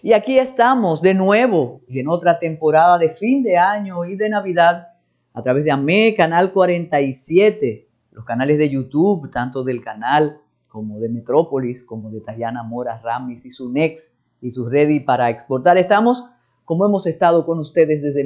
Y aquí estamos de nuevo en otra temporada de fin de año y de Navidad a través de AME, Canal 47, los canales de YouTube, tanto del canal como de Metrópolis, como de Tayana Mora Ramis y su Next y su Ready para Exportar. Estamos como hemos estado con ustedes desde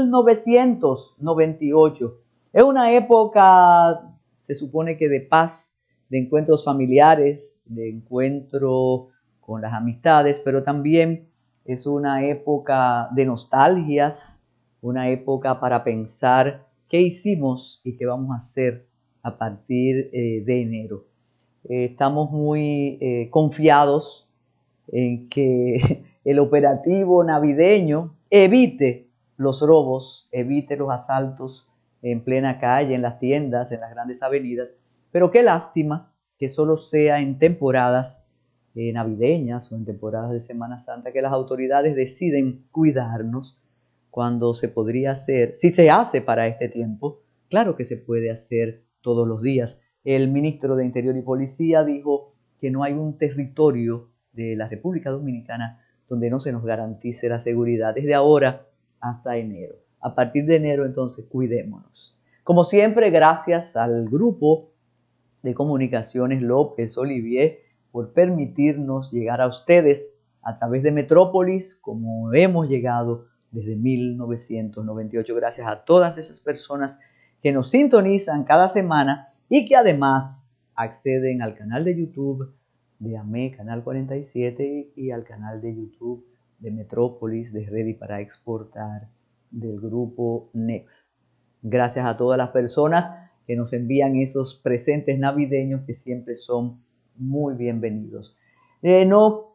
1998. Es una época, se supone que de paz, de encuentros familiares, de encuentro con las amistades, pero también es una época de nostalgias, una época para pensar qué hicimos y qué vamos a hacer a partir de enero. Estamos muy confiados en que el operativo navideño evite los robos, evite los asaltos en plena calle, en las tiendas, en las grandes avenidas. Pero qué lástima que solo sea en temporadas navideñas o en temporadas de Semana Santa que las autoridades deciden cuidarnos cuando se podría hacer, si se hace para este tiempo, claro que se puede hacer todos los días. El ministro de Interior y Policía dijo que no hay un territorio de la República Dominicana donde no se nos garantice la seguridad desde ahora hasta enero. A partir de enero, entonces, cuidémonos. Como siempre, gracias al grupo de comunicaciones López Olivier por permitirnos llegar a ustedes a través de Metrópolis, como hemos llegado desde 1998. Gracias a todas esas personas que nos sintonizan cada semana y que además acceden al canal de YouTube de AME, Canal 47, y al canal de YouTube de Metrópolis, de Ready para Exportar, del grupo Next. Gracias a todas las personas que nos envían esos presentes navideños que siempre son muy bienvenidos. No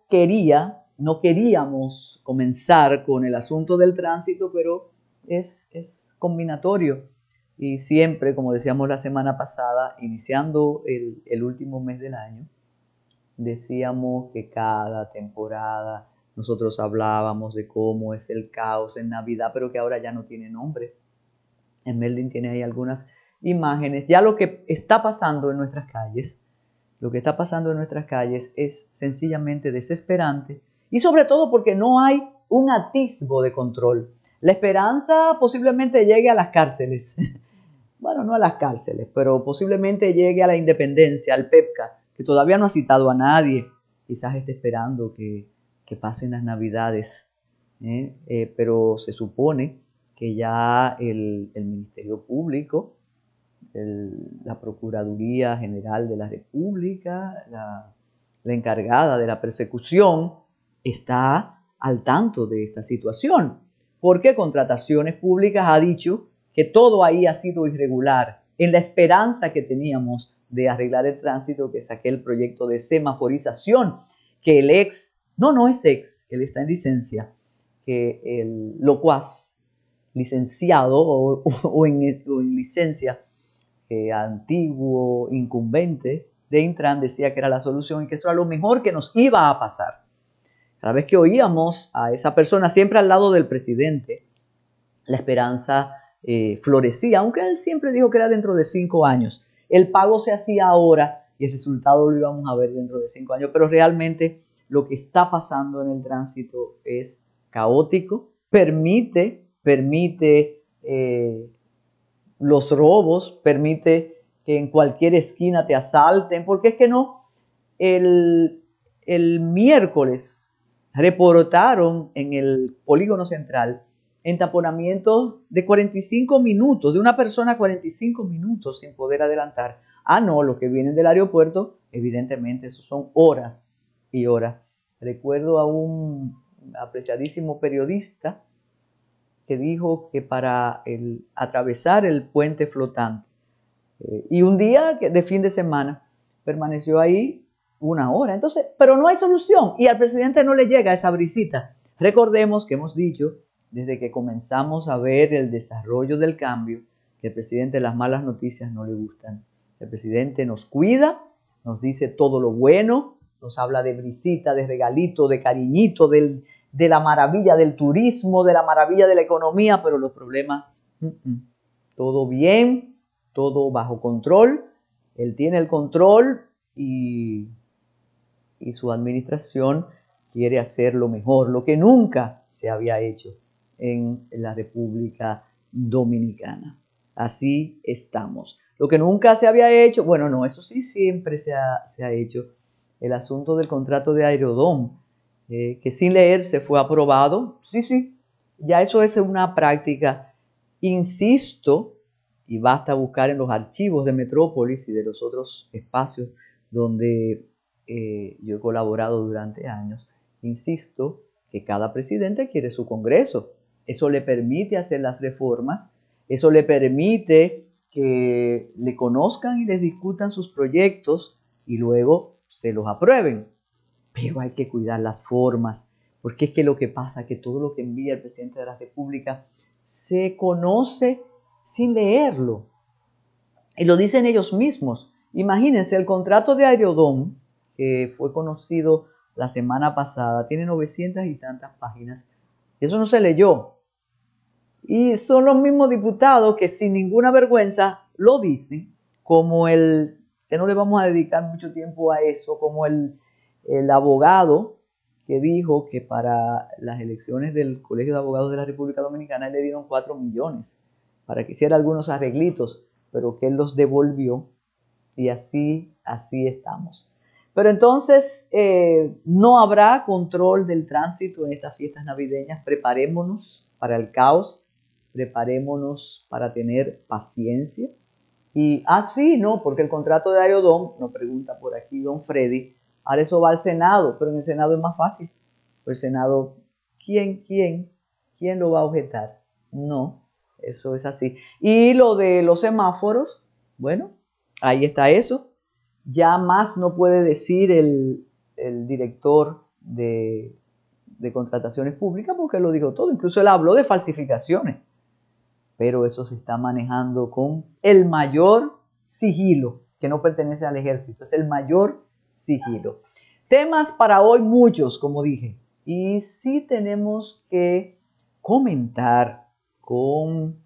queríamos comenzar con el asunto del tránsito, pero es combinatorio. Y siempre, como decíamos la semana pasada, iniciando el último mes del año, decíamos que cada temporada nosotros hablábamos de cómo es el caos en Navidad, pero que ahora ya no tiene nombre. Melvin tiene ahí algunas imágenes. Ya lo que está pasando en nuestras calles, es sencillamente desesperante y sobre todo porque no hay un atisbo de control. La esperanza posiblemente llegue a las cárceles. Bueno, no a las cárceles, pero posiblemente llegue a la independencia, al PEPCA, que todavía no ha citado a nadie. Quizás esté esperando que pasen las Navidades, pero se supone que ya el Ministerio Público, la Procuraduría General de la República, la encargada de la persecución, está al tanto de esta situación, porque Contrataciones Públicas ha dicho que todo ahí ha sido irregular, en la esperanza que teníamos de arreglar el tránsito, que es aquel proyecto de semaforización que el no es él está en licencia, que el locuaz licenciado o en licencia antiguo incumbente de Intran decía que era la solución y que eso era lo mejor que nos iba a pasar. Cada vez que oíamos a esa persona siempre al lado del presidente, la esperanza florecía, aunque él siempre dijo que era dentro de 5 años. El pago se hacía ahora y el resultado lo íbamos a ver dentro de 5 años, pero realmente lo que está pasando en el tránsito es caótico, permite los robos, permite que en cualquier esquina te asalten, porque es que no, el miércoles reportaron en el polígono central entaponamientos de 45 minutos, de una persona 45 minutos sin poder adelantar. Ah, no, los que vienen del aeropuerto, evidentemente, eso son horas y horas. Recuerdo a un apreciadísimo periodista que dijo que para atravesar el puente flotante, y un día de fin de semana permaneció ahí 1 hora. Entonces, pero no hay solución y al presidente no le llega esa brisita. Recordemos que hemos dicho desde que comenzamos a ver el desarrollo del cambio que el presidente las malas noticias no le gustan. El presidente nos cuida, nos dice todo lo bueno, nos habla de brisita, de regalito, de cariñito, de la maravilla del turismo, de la maravilla de la economía, pero los problemas, todo bien, todo bajo control. Él tiene el control y su administración quiere hacer lo mejor, lo que nunca se había hecho en la República Dominicana. Así estamos. Lo que nunca se había hecho, bueno, no, eso sí siempre se ha hecho, el asunto del contrato de Aerodón, que sin leerse fue aprobado. Sí, ya eso es una práctica. Insisto, y basta buscar en los archivos de Metrópolis y de los otros espacios donde yo he colaborado durante años, insisto que cada presidente quiere su Congreso. Eso le permite hacer las reformas, eso le permite que le conozcan y les discutan sus proyectos y luego se los aprueben. Pero hay que cuidar las formas, porque es que lo que pasa es que todo lo que envía el presidente de la República se conoce sin leerlo. Y lo dicen ellos mismos. Imagínense, el contrato de Aerodón, que fue conocido la semana pasada, tiene 900 y tantas páginas. Y eso no se leyó. Y son los mismos diputados que sin ninguna vergüenza lo dicen, como que no le vamos a dedicar mucho tiempo a eso, como el abogado que dijo que para las elecciones del Colegio de Abogados de la República Dominicana le dieron 4 millones para que hiciera algunos arreglitos, pero que él los devolvió y así estamos. Pero entonces no habrá control del tránsito en estas fiestas navideñas. Preparémonos para el caos, preparémonos para tener paciencia. Y sí, no, porque el contrato de Aerodón, nos pregunta por aquí don Freddy, ahora eso va al Senado, pero en el Senado es más fácil. El Senado, ¿quién lo va a objetar? No, eso es así. Y lo de los semáforos, bueno, ahí está eso. Ya más no puede decir el director de contrataciones públicas porque lo dijo todo. Incluso él habló de falsificaciones. Pero eso se está manejando con el mayor sigilo, que no pertenece al ejército, es el mayor sigilo. Temas para hoy muchos, como dije, y sí tenemos que comentar con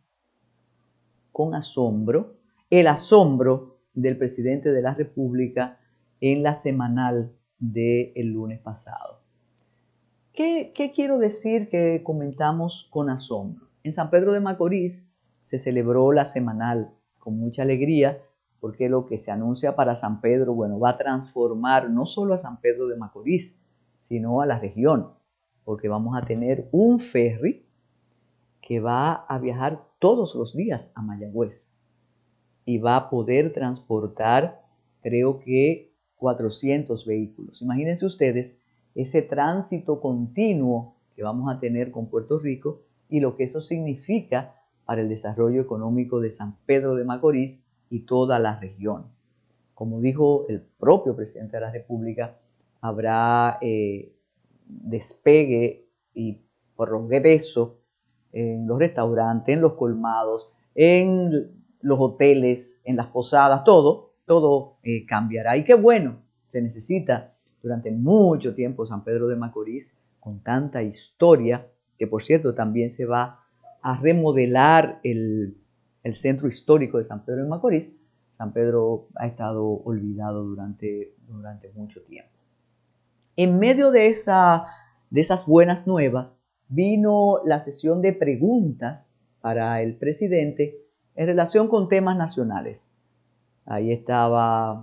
asombro el asombro del presidente de la República en la semanal del lunes pasado. ¿Qué quiero decir que comentamos con asombro? En San Pedro de Macorís se celebró la semanal con mucha alegría porque lo que se anuncia para San Pedro, bueno, va a transformar no solo a San Pedro de Macorís, sino a la región, porque vamos a tener un ferry que va a viajar todos los días a Mayagüez y va a poder transportar, creo que 400 vehículos. Imagínense ustedes ese tránsito continuo que vamos a tener con Puerto Rico y lo que eso significa para el desarrollo económico de San Pedro de Macorís y toda la región. Como dijo el propio presidente de la República, habrá despegue y progreso en los restaurantes, en los colmados, en los hoteles, en las posadas, todo cambiará. Y qué bueno, se necesita durante mucho tiempo San Pedro de Macorís, con tanta historia, que por cierto también se va a remodelar el centro histórico de San Pedro de Macorís. San Pedro ha estado olvidado durante mucho tiempo. En medio de esas buenas nuevas, vino la sesión de preguntas para el presidente en relación con temas nacionales. Ahí estaba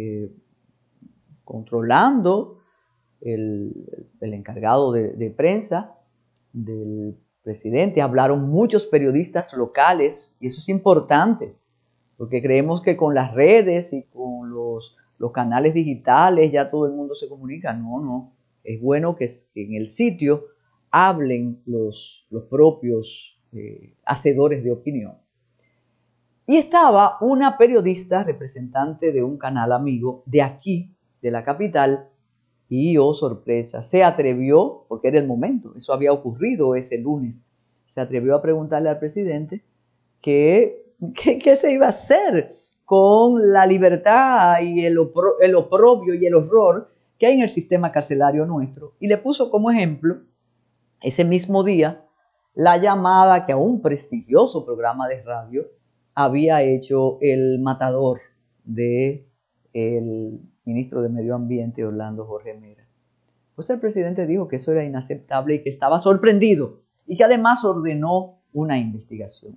controlando el encargado de prensa del presidente. Hablaron muchos periodistas locales y eso es importante porque creemos que con las redes y con los canales digitales ya todo el mundo se comunica. No. Es bueno que en el sitio hablen los propios hacedores de opinión. Y estaba una periodista representante de un canal amigo de aquí, de la capital, y oh sorpresa, se atrevió, porque era el momento, eso había ocurrido ese lunes, se atrevió a preguntarle al presidente qué se iba a hacer con la libertad y el oprobio y el horror que hay en el sistema carcelario nuestro. Y le puso como ejemplo, ese mismo día, la llamada que a un prestigioso programa de radio había hecho el matador del ministro de Medio Ambiente, Orlando Jorge Mera. Pues el presidente dijo que eso era inaceptable y que estaba sorprendido y que además ordenó una investigación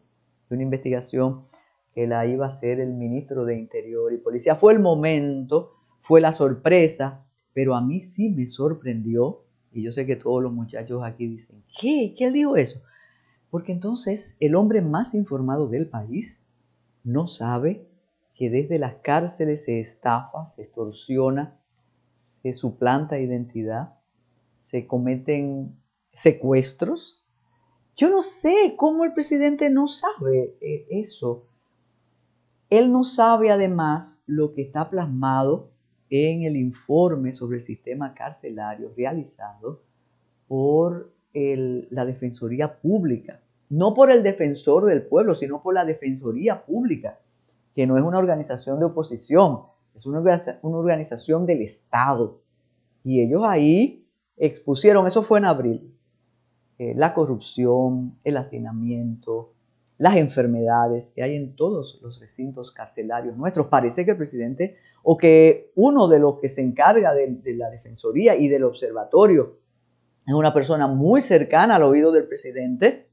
que la iba a hacer el ministro de Interior y Policía. Fue el momento, fue la sorpresa, pero a mí sí me sorprendió, y yo sé que todos los muchachos aquí dicen, ¿qué? ¿Qué él dijo eso? Porque entonces el hombre más informado del país no sabe que desde las cárceles se estafa, se extorsiona, se suplanta identidad, se cometen secuestros. Yo no sé cómo el presidente no sabe eso. Él no sabe además lo que está plasmado en el informe sobre el sistema carcelario realizado por la Defensoría Pública. No por el defensor del pueblo, sino por la Defensoría Pública, que no es una organización de oposición, es una organización del Estado. Y ellos ahí expusieron, eso fue en abril, la corrupción, el hacinamiento, las enfermedades que hay en todos los recintos carcelarios nuestros. Parece que el presidente o que uno de los que se encarga de la Defensoría y del observatorio es una persona muy cercana al oído del presidente.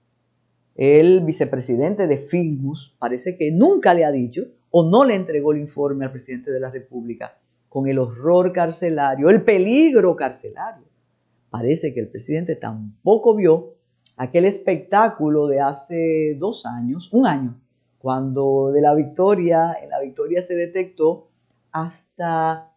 El vicepresidente de Finjus parece que nunca le ha dicho o no le entregó el informe al presidente de la República con el horror carcelario, el peligro carcelario. Parece que el presidente tampoco vio aquel espectáculo de hace 2 años, 1 año, cuando en la Victoria se detectó hasta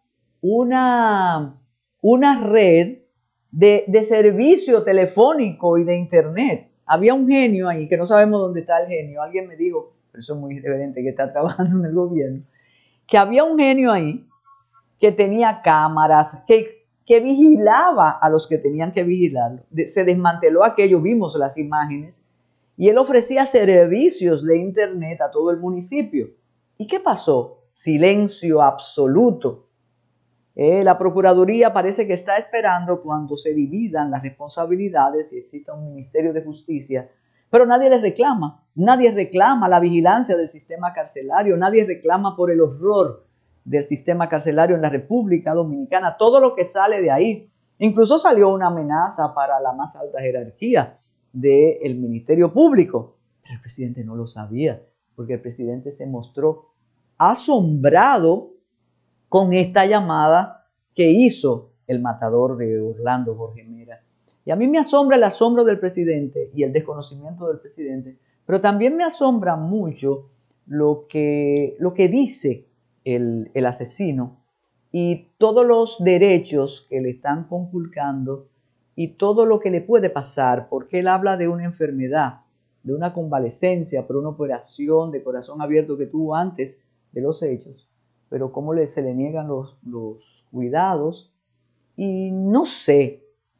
una red de servicio telefónico y de internet. Había un genio ahí, que no sabemos dónde está el genio. Alguien me dijo, pero eso es muy evidente que está trabajando en el gobierno, que había un genio ahí que tenía cámaras, que vigilaba a los que tenían que vigilarlo. Se desmanteló aquello, vimos las imágenes, y él ofrecía servicios de internet a todo el municipio. ¿Y qué pasó? Silencio absoluto. La Procuraduría parece que está esperando cuando se dividan las responsabilidades y exista un Ministerio de Justicia, pero nadie les reclama. Nadie reclama la vigilancia del sistema carcelario, nadie reclama por el horror del sistema carcelario en la República Dominicana, todo lo que sale de ahí. Incluso salió una amenaza para la más alta jerarquía del Ministerio Público, pero el presidente no lo sabía, porque el presidente se mostró asombrado con esta llamada que hizo el matador de Orlando, Jorge Mera. Y a mí me asombra el asombro del presidente y el desconocimiento del presidente, pero también me asombra mucho lo que dice el asesino y todos los derechos que le están conculcando y todo lo que le puede pasar, porque él habla de una enfermedad, de una convalecencia por una operación de corazón abierto que tuvo antes de los hechos, pero cómo se le niegan los cuidados. Y no sé.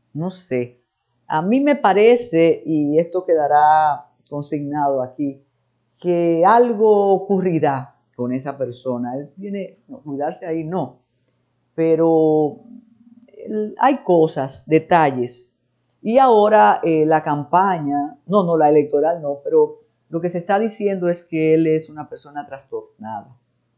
A mí me parece, y esto quedará consignado aquí, que algo ocurrirá con esa persona. Él tiene, cuidarse ahí no, pero hay cosas, detalles. Y ahora la campaña, la electoral no, pero lo que se está diciendo es que él es una persona trastornada.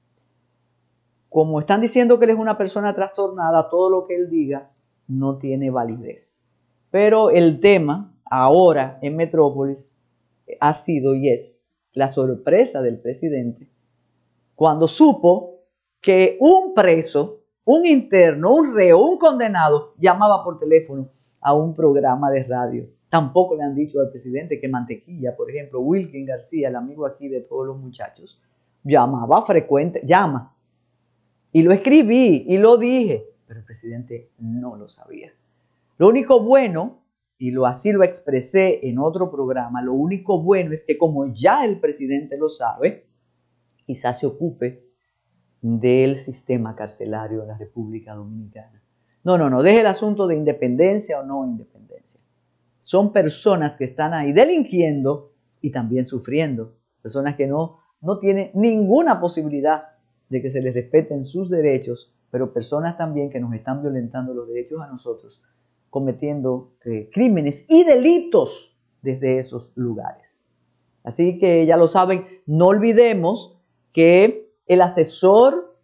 Como están diciendo que él es una persona trastornada, todo lo que él diga no tiene validez. Pero el tema ahora en Metrópolis ha sido y es la sorpresa del presidente cuando supo que un preso, un interno, un reo, un condenado llamaba por teléfono a un programa de radio. Tampoco le han dicho al presidente que Mantequilla, por ejemplo, Wilkin García, el amigo aquí de todos los muchachos, llama. Y lo escribí y lo dije, pero el presidente no lo sabía. Lo único bueno, y así lo expresé en otro programa, lo único bueno es que como ya el presidente lo sabe, quizás se ocupe del sistema carcelario de la República Dominicana. No, deje el asunto de independencia o no independencia. Son personas que están ahí delinquiendo y también sufriendo. Personas que no tienen ninguna posibilidad de que se les respeten sus derechos, pero personas también que nos están violentando los derechos a nosotros, cometiendo crímenes y delitos desde esos lugares. Así que ya lo saben, no olvidemos que el asesor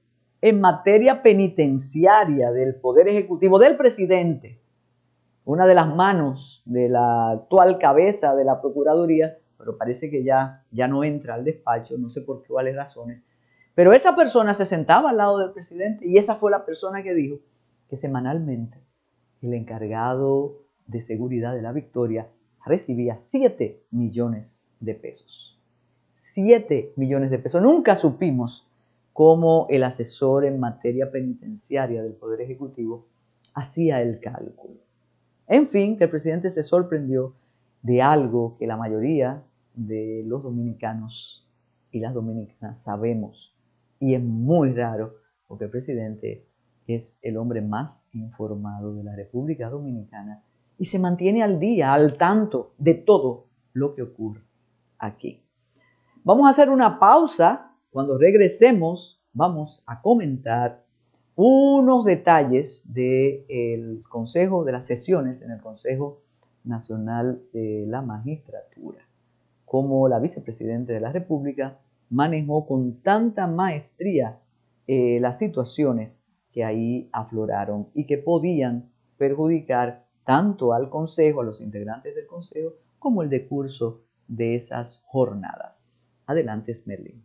en materia penitenciaria del Poder Ejecutivo, del presidente, una de las manos de la actual cabeza de la Procuraduría, pero parece que ya no entra al despacho, no sé por cuáles razones. Pero esa persona se sentaba al lado del presidente y esa fue la persona que dijo que semanalmente el encargado de seguridad de la Victoria recibía 7 millones de pesos. 7 millones de pesos. Nunca supimos cómo el asesor en materia penitenciaria del Poder Ejecutivo hacía el cálculo. En fin, que el presidente se sorprendió de algo que la mayoría de los dominicanos y las dominicanas sabemos. Y es muy raro porque el presidente es el hombre más informado de la República Dominicana y se mantiene al día, al tanto de todo lo que ocurre aquí. Vamos a hacer una pausa. Cuando regresemos, vamos a comentar unos detalles del Consejo de las sesiones en el Consejo Nacional de la Magistratura. Cómo la vicepresidenta de la República manejó con tanta maestría las situaciones que ahí afloraron y que podían perjudicar tanto al Consejo, a los integrantes del Consejo, como el decurso de esas jornadas. Adelante, Smerlin.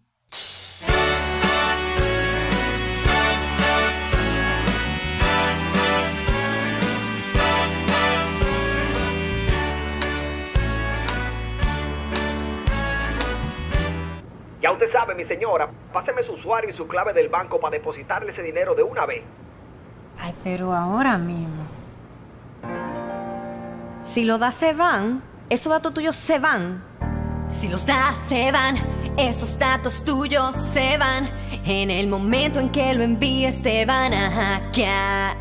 Ya usted sabe, mi señora, páseme su usuario y su clave del banco para depositarle ese dinero de una vez. Ay, pero ahora mismo. Si los das se van, esos datos tuyos se van. Si los das se van, esos datos tuyos se van. En el momento en que lo envíes te van a hackear.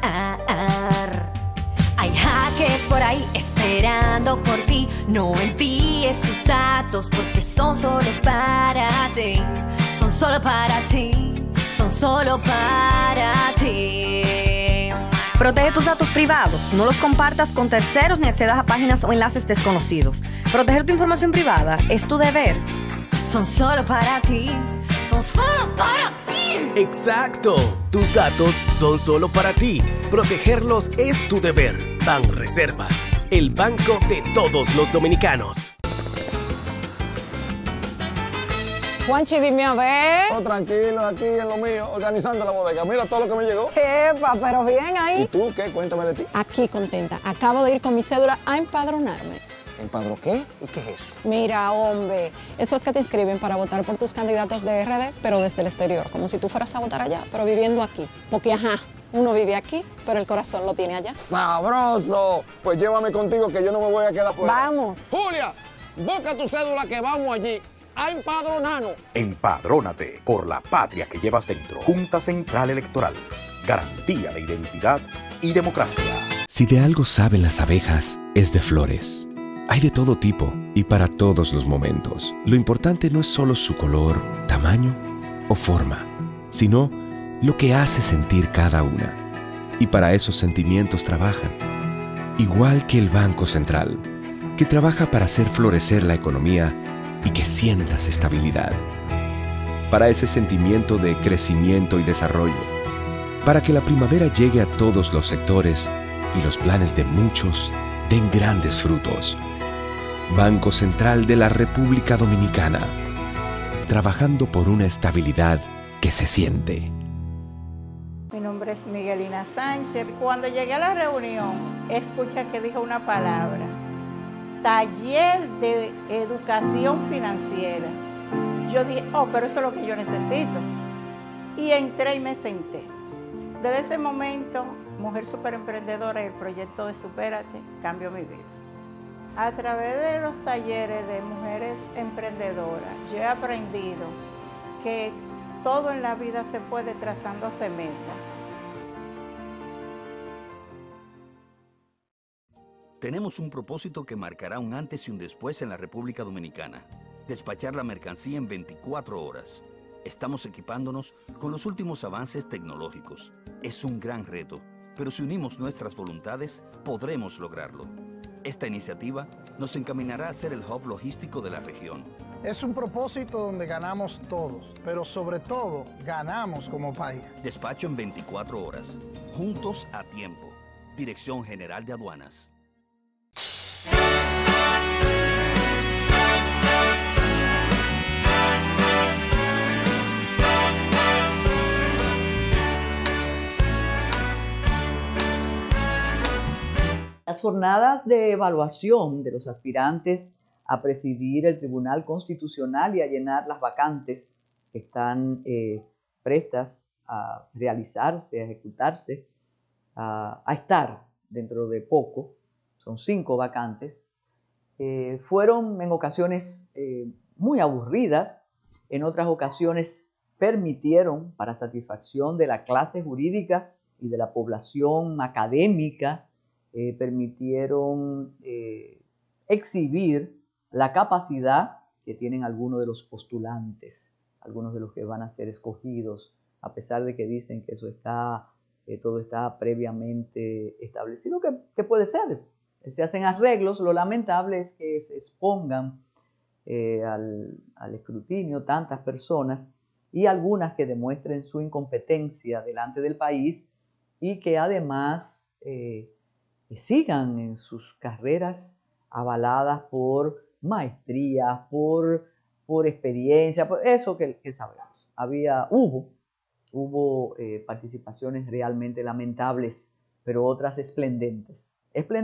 Hay hackers por ahí esperando por ti. No envíes tus datos porque son solo para ti. Son solo para ti. Son solo para ti. Protege tus datos privados. No los compartas con terceros ni accedas a páginas o enlaces desconocidos. Proteger tu información privada es tu deber. Son solo para ti. Son solo para ti. Exacto. Tus datos son solo para ti. Protegerlos es tu deber. Banreservas, el banco de todos los dominicanos. Juanchi, dime a ver. Oh, tranquilo, aquí en lo mío, organizando la bodega. Mira todo lo que me llegó. Epa, pero bien ahí. ¿Y tú qué? Cuéntame de ti. Aquí contenta. Acabo de ir con mi cédula a empadronarme. ¿Empadró qué? ¿Y qué es eso? Mira, hombre, eso es que te inscriben para votar por tus candidatos de RD, pero desde el exterior, como si tú fueras a votar allá, pero viviendo aquí. Porque, ajá, uno vive aquí, pero el corazón lo tiene allá. ¡Sabroso! Pues llévame contigo que yo no me voy a quedar fuera. Vamos. Julia, busca tu cédula que vamos allí a empadronarnos. Empadrónate por la patria que llevas dentro. Junta Central Electoral. Garantía de identidad y democracia. Si de algo saben las abejas, es de flores. Hay de todo tipo y para todos los momentos. Lo importante no es solo su color, tamaño o forma, sino lo que hace sentir cada una. Y para esos sentimientos trabajan. Igual que el Banco Central, que trabaja para hacer florecer la economía y que sientas estabilidad. Para ese sentimiento de crecimiento y desarrollo. Para que la primavera llegue a todos los sectores y los planes de muchos den grandes frutos. Banco Central de la República Dominicana. Trabajando por una estabilidad que se siente. Mi nombre es Miguelina Sánchez. Cuando llegué a la reunión, escuché que dijo una palabra. Taller de educación financiera. Yo dije, oh, pero eso es lo que yo necesito. Y entré y me senté. Desde ese momento, Mujer Superemprendedora y el proyecto de Supérate cambió mi vida. A través de los talleres de mujeres emprendedoras, yo he aprendido que todo en la vida se puede trazándose metas. Tenemos un propósito que marcará un antes y un después en la República Dominicana. Despachar la mercancía en 24 horas. Estamos equipándonos con los últimos avances tecnológicos. Es un gran reto, pero si unimos nuestras voluntades, podremos lograrlo. Esta iniciativa nos encaminará a ser el hub logístico de la región, Es un propósito donde ganamos todos, pero sobre todo ganamos como país. Despacho en 24 horas. Juntos a tiempo. Dirección General de Aduanas. Las jornadas de evaluación de los aspirantes a presidir el Tribunal Constitucional y a llenar las vacantes que están prestas a realizarse, a ejecutarse, a estar dentro de poco, son 5 vacantes, fueron en ocasiones muy aburridas, en otras ocasiones permitieron, para satisfacción de la clase jurídica y de la población académica, permitieron exhibir la capacidad que tienen algunos de los postulantes, algunos de los que van a ser escogidos, a pesar de que dicen que eso está, todo está previamente establecido, que puede ser. Se hacen arreglos, lo lamentable es que se expongan al escrutinio tantas personas y algunas que demuestren su incompetencia delante del país y que además sigan en sus carreras avaladas por maestrías, por experiencia, por eso que sabemos. Hubo participaciones realmente lamentables, pero otras esplendentes,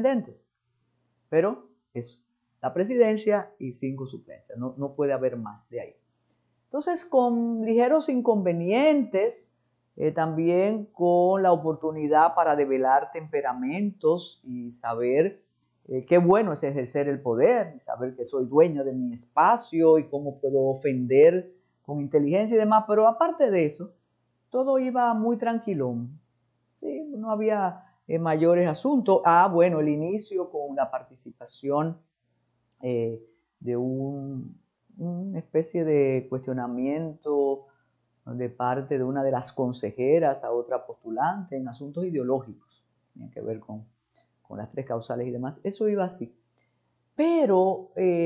pero eso, la presidencia y 5 suplencias, no puede haber más de ahí. Entonces, con ligeros inconvenientes, también con la oportunidad para develar temperamentos y saber qué bueno es ejercer el poder, y saber que soy dueño de mi espacio y cómo puedo ofender con inteligencia y demás, pero aparte de eso, todo iba muy tranquilón, ¿sí? No había mayores asuntos. Bueno, el inicio con la participación de una especie de cuestionamiento de parte de una de las consejeras a otra postulante en asuntos ideológicos, tenían que ver con las 3 causales y demás. Eso iba así. Pero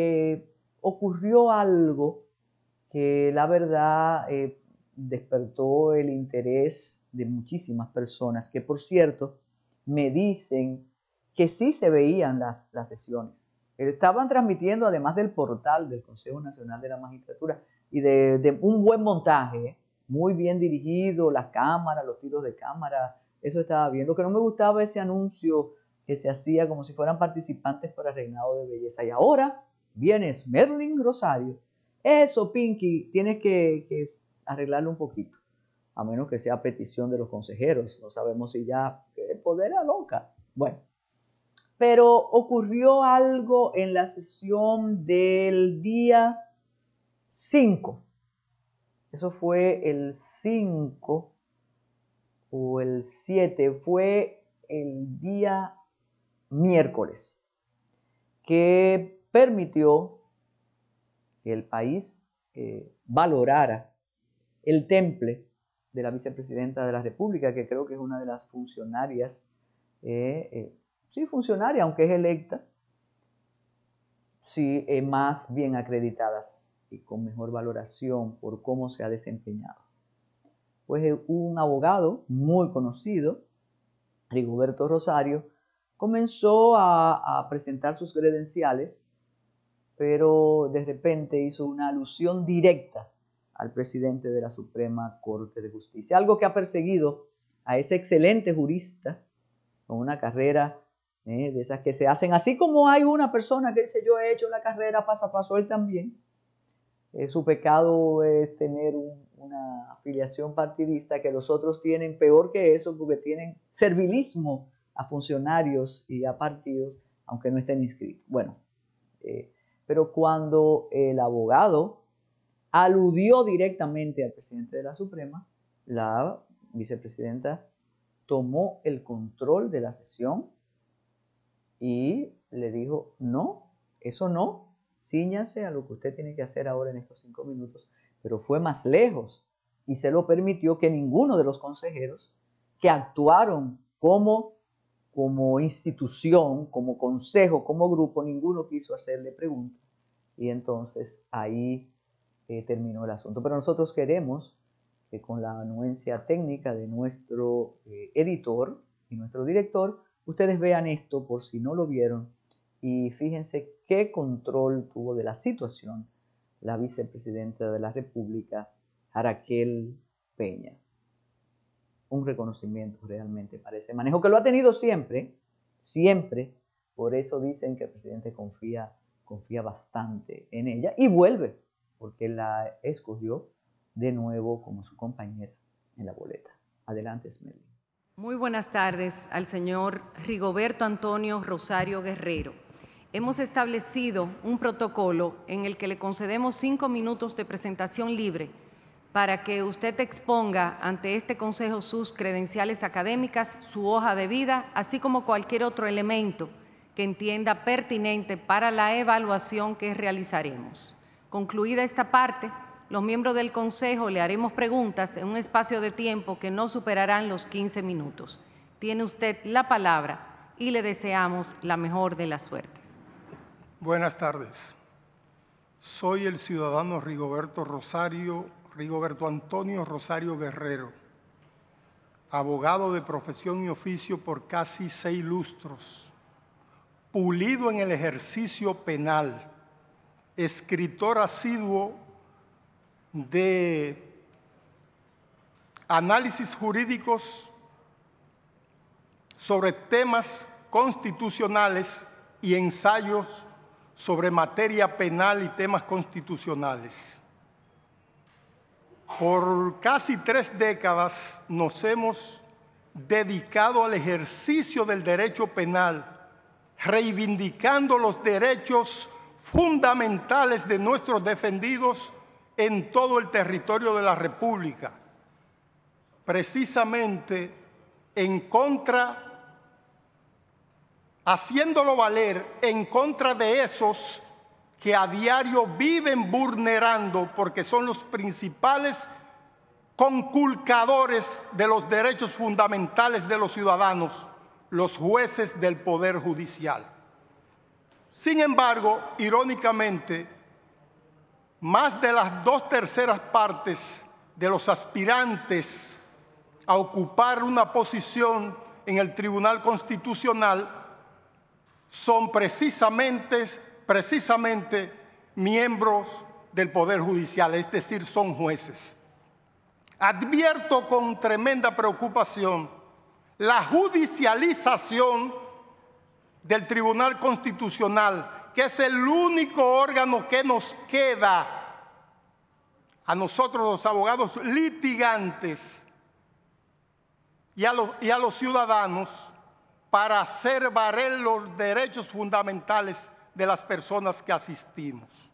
ocurrió algo que la verdad despertó el interés de muchísimas personas, que por cierto me dicen que sí se veían las sesiones. Estaban transmitiendo, además del portal del Consejo Nacional de la Magistratura, y de un buen montaje, muy bien dirigido, las cámaras, los tiros de cámara, eso estaba bien. Lo que no me gustaba ese anuncio que se hacía como si fueran participantes para Reinado de Belleza. Y ahora viene Merlin Rosario. Eso, Pinky, tienes que arreglarlo un poquito, a menos que sea a petición de los consejeros. No sabemos si ya el poder era loca. Bueno, pero ocurrió algo en la sesión del día 5. Eso fue el 5 o el 7, fue el día miércoles, que permitió que el país valorara el temple de la vicepresidenta de la República, que creo que es una de las funcionarias, sí, funcionaria, aunque es electa, sí, más bien acreditadas y con mejor valoración por cómo se ha desempeñado. Pues un abogado muy conocido, Rigoberto Rosario, comenzó a presentar sus credenciales, pero de repente hizo una alusión directa al presidente de la Suprema Corte de Justicia, algo que ha perseguido a ese excelente jurista con una carrera de esas que se hacen, así como hay una persona que dice yo he hecho la carrera paso a paso, él también. Su pecado es tener una afiliación partidista, que los otros tienen peor que eso, porque tienen servilismo a funcionarios y a partidos, aunque no estén inscritos. Bueno, pero cuando el abogado aludió directamente al presidente de la Suprema, la vicepresidenta tomó el control de la sesión y le dijo, no, eso no, cíñase a lo que usted tiene que hacer ahora en estos 5 minutos, pero fue más lejos y se lo permitió que ninguno de los consejeros que actuaron como institución, como consejo, como grupo, ninguno quiso hacerle preguntas y entonces ahí terminó el asunto. Pero nosotros queremos que con la anuencia técnica de nuestro editor y nuestro director, ustedes vean esto por si no lo vieron y fíjense qué control tuvo de la situación la vicepresidenta de la República, Raquel Peña. Un reconocimiento realmente para ese manejo, que lo ha tenido siempre, siempre. Por eso dicen que el presidente confía bastante en ella y vuelve, porque la escogió de nuevo como su compañera en la boleta. Adelante, Esmeralda. Muy buenas tardes al señor Rigoberto Antonio Rosario Guerrero. Hemos establecido un protocolo en el que le concedemos 5 minutos de presentación libre para que usted exponga ante este consejo sus credenciales académicas, su hoja de vida, así como cualquier otro elemento que entienda pertinente para la evaluación que realizaremos. Concluida esta parte, los miembros del consejo le haremos preguntas en un espacio de tiempo que no superarán los 15 minutos. Tiene usted la palabra y le deseamos la mejor de las suertes. Buenas tardes. Soy el ciudadano Rigoberto Antonio Rosario Guerrero, abogado de profesión y oficio por casi 6 lustros, pulido en el ejercicio penal, escritor asiduo de análisis jurídicos sobre temas constitucionales y ensayos sobre materia penal y temas constitucionales. Por casi 3 décadas nos hemos dedicado al ejercicio del derecho penal, reivindicando los derechos fundamentales de nuestros defendidos en todo el territorio de la República, precisamente haciéndolo valer en contra de esos que a diario viven vulnerando, porque son los principales conculcadores de los derechos fundamentales de los ciudadanos, los jueces del Poder Judicial. Sin embargo, irónicamente, más de las 2/3 partes de los aspirantes a ocupar una posición en el Tribunal Constitucional son precisamente miembros del Poder Judicial, es decir, son jueces. Advierto con tremenda preocupación la judicialización del Tribunal Constitucional, que es el único órgano que nos queda a nosotros los abogados litigantes y a los ciudadanos para hacer valer los derechos fundamentales de las personas que asistimos.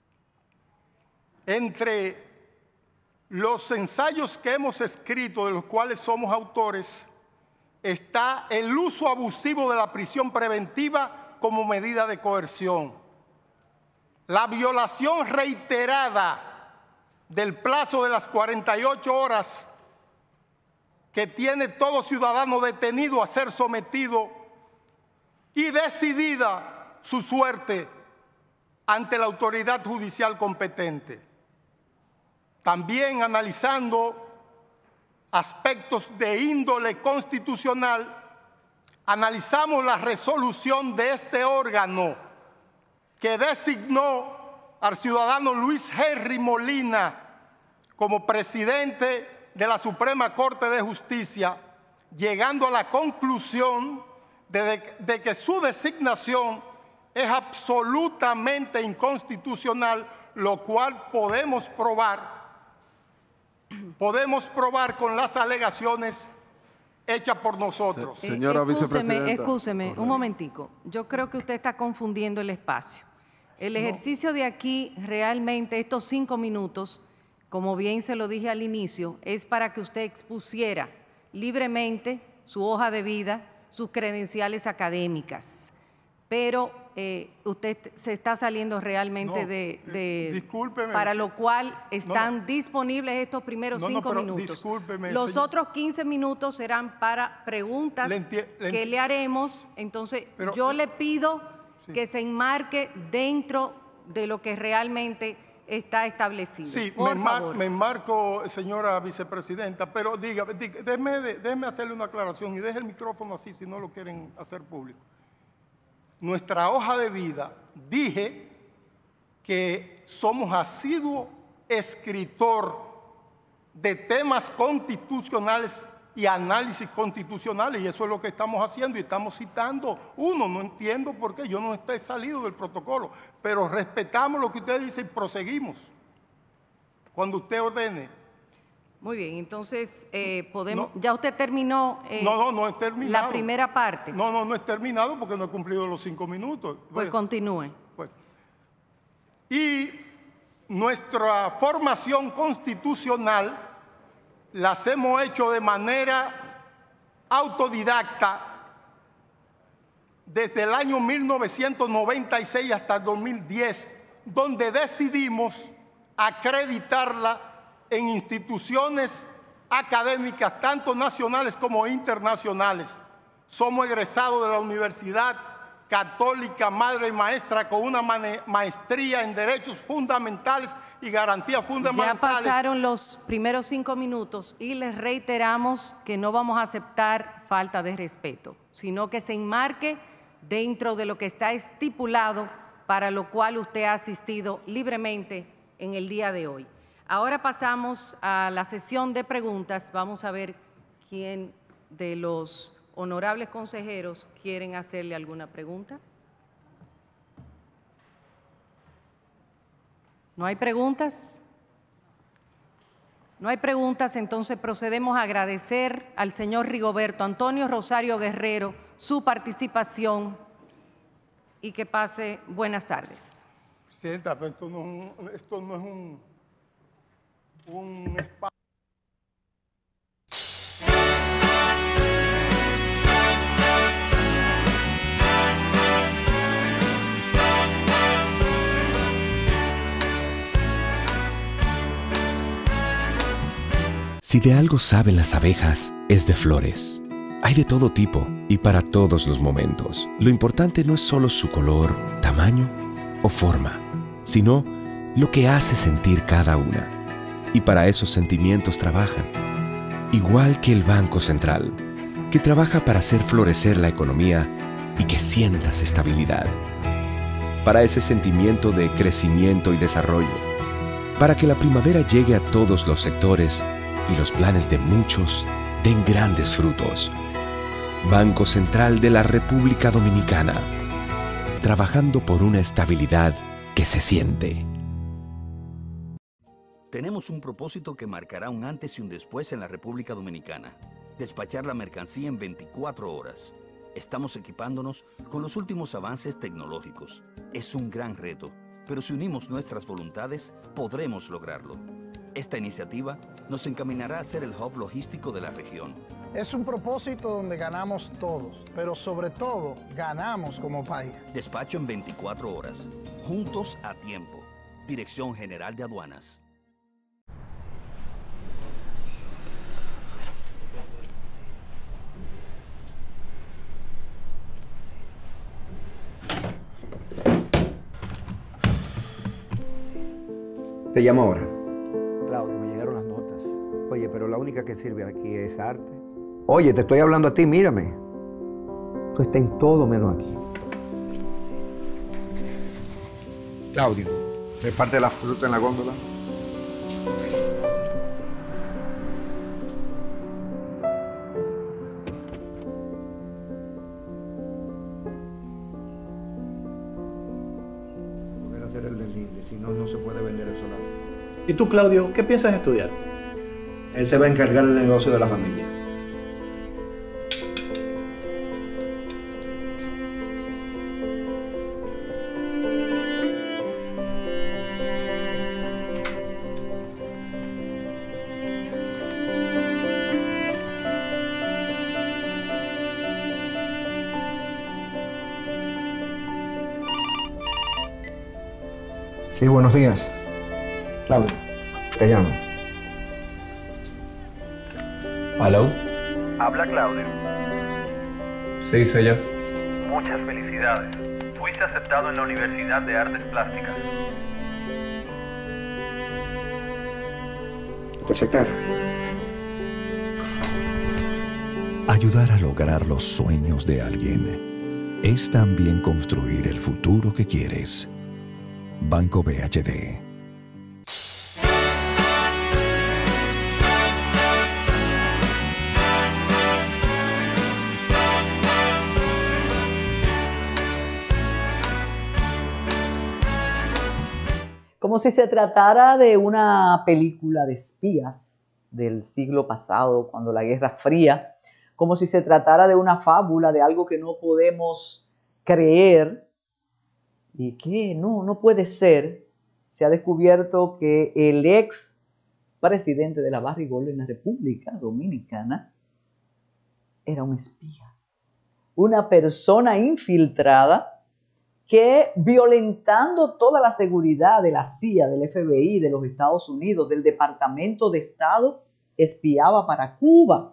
Entre los ensayos que hemos escrito, de los cuales somos autores, está el uso abusivo de la prisión preventiva como medida de coerción, la violación reiterada del plazo de las 48 horas que tiene todo ciudadano detenido a ser sometido y decidida su suerte ante la autoridad judicial competente. También analizando aspectos de índole constitucional, analizamos la resolución de este órgano que designó al ciudadano Luis Henry Molina como presidente de la Suprema Corte de Justicia, llegando a la conclusión de que su designación es absolutamente inconstitucional, lo cual podemos probar con las alegaciones hechas por nosotros. Señora vicepresidenta. Excúseme, un momentico. Yo creo que usted está confundiendo el espacio. El ejercicio de aquí, realmente, estos 5 minutos, como bien se lo dije al inicio, es para que usted expusiera libremente su hoja de vida, sus credenciales académicas. Pero usted se está saliendo realmente discúlpeme, para lo cual están disponibles estos primeros 5 minutos. Discúlpeme, los otros 15 minutos serán para preguntas que le haremos. Entonces, yo le pido que se enmarque dentro de lo que realmente está establecido. Sí, por favor. me enmarco, señora vicepresidenta, pero déjeme hacerle una aclaración y deje el micrófono así si no lo quieren hacer público. Nuestra hoja de vida, dije que somos asiduo escritor de temas constitucionales y análisis constitucionales, y eso es lo que estamos haciendo, y estamos citando uno. No entiendo por qué, yo no estoy salido del protocolo, pero respetamos lo que usted dice y proseguimos cuando usted ordene. Muy bien, entonces podemos. ¿Ya usted terminó no he terminado la primera parte? No he terminado porque no he cumplido los 5 minutos. Pues continúe. Y nuestra formación constitucional las hemos hecho de manera autodidacta desde el año 1996 hasta el 2010, donde decidimos acreditarla en instituciones académicas, tanto nacionales como internacionales. Somos egresados de la Universidad Católica Madre y Maestra con una maestría en Derechos Fundamentales y Garantías Fundamentales. Ya pasaron los primeros 5 minutos y les reiteramos que no vamos a aceptar falta de respeto, sino que se enmarque dentro de lo que está estipulado, para lo cual usted ha asistido libremente en el día de hoy. Ahora pasamos a la sesión de preguntas. Vamos a ver quién de los honorables consejeros quieren hacerle alguna pregunta. ¿No hay preguntas? No hay preguntas, entonces procedemos a agradecer al señor Rigoberto Antonio Rosario Guerrero su participación y que pase buenas tardes. Presidenta, pero esto no es un espacio. Si de algo saben las abejas, es de flores. Hay de todo tipo y para todos los momentos. Lo importante no es solo su color, tamaño o forma, sino lo que hace sentir cada una. Y para esos sentimientos trabajan. Igual que el Banco Central, que trabaja para hacer florecer la economía y que sientas estabilidad. Para ese sentimiento de crecimiento y desarrollo. Para que la primavera llegue a todos los sectores y los planes de muchos den grandes frutos. Banco Central de la República Dominicana, trabajando por una estabilidad que se siente. Tenemos un propósito que marcará un antes y un después en la República Dominicana. Despachar la mercancía en 24 horas. Estamos equipándonos con los últimos avances tecnológicos. Es un gran reto, pero si unimos nuestras voluntades, podremos lograrlo. Esta iniciativa nos encaminará a ser el hub logístico de la región. Es un propósito donde ganamos todos, pero sobre todo ganamos como país. Despacho en 24 horas, juntos a tiempo. Dirección General de Aduanas. Te llamo ahora. Claudio, me llegaron las notas. Oye, pero la única que sirve aquí es arte. Oye, te estoy hablando a ti, mírame. Tú estás en todo menos aquí. Claudio, reparte la fruta en la góndola. Volver a hacer el deslinde, si no, no se puede vender eso nada. ¿Y tú, Claudio, qué piensas estudiar? Él se va a encargar del negocio de la familia. Sí, buenos días. Claudio, te llamo. ¿Aló? Habla Claudio. Sí, soy yo. Muchas felicidades. Fuiste fuiste aceptado en la Universidad de Artes Plásticas. Te aceptaron. Ayudar a lograr los sueños de alguien es también construir el futuro que quieres. Banco BHD. Como si se tratara de una película de espías del siglo pasado, cuando la Guerra Fría, como si se tratara de una fábula, de algo que no podemos creer y que no puede ser. Se ha descubierto que el ex presidente de la Barrigol en la República Dominicana era un espía, una persona infiltrada que, violentando toda la seguridad de la CIA, del FBI, de los Estados Unidos, del Departamento de Estado, espiaba para Cuba.